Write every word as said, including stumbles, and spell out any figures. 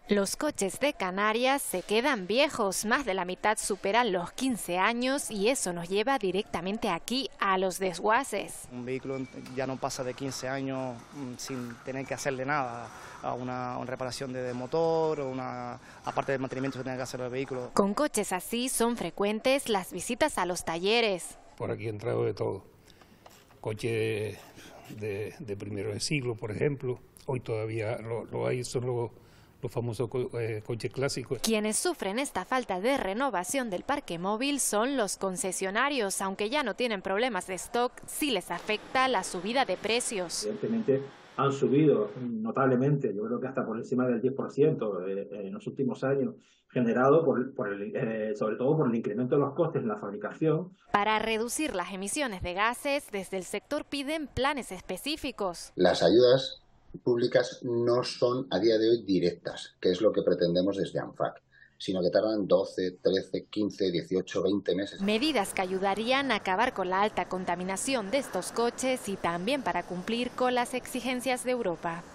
Los coches de Canarias se quedan viejos, más de la mitad superan los quince años y eso nos lleva directamente aquí a los desguaces. Un vehículo ya no pasa de quince años sin tener que hacerle nada, a una, una reparación de, de motor, o una, aparte del mantenimiento que tenga que hacer el vehículo. Con coches así son frecuentes las visitas a los talleres. Por aquí he entrado de todo, coches de, de primero de siglo, por ejemplo, hoy todavía lo, lo hay, son los... los famosos co eh, coches clásicos. Quienes sufren esta falta de renovación del parque móvil son los concesionarios, aunque ya no tienen problemas de stock, sí les afecta la subida de precios. Evidentemente han subido notablemente, yo creo que hasta por encima del diez por ciento eh, en los últimos años, generado por, por el, eh, sobre todo por el incremento de los costes en la fabricación. Para reducir las emisiones de gases, desde el sector piden planes específicos. Las ayudas públicas no son a día de hoy directas, que es lo que pretendemos desde ANFAC, sino que tardan doce, trece, quince, dieciocho, veinte meses. Medidas que ayudarían a acabar con la alta contaminación de estos coches y también para cumplir con las exigencias de Europa.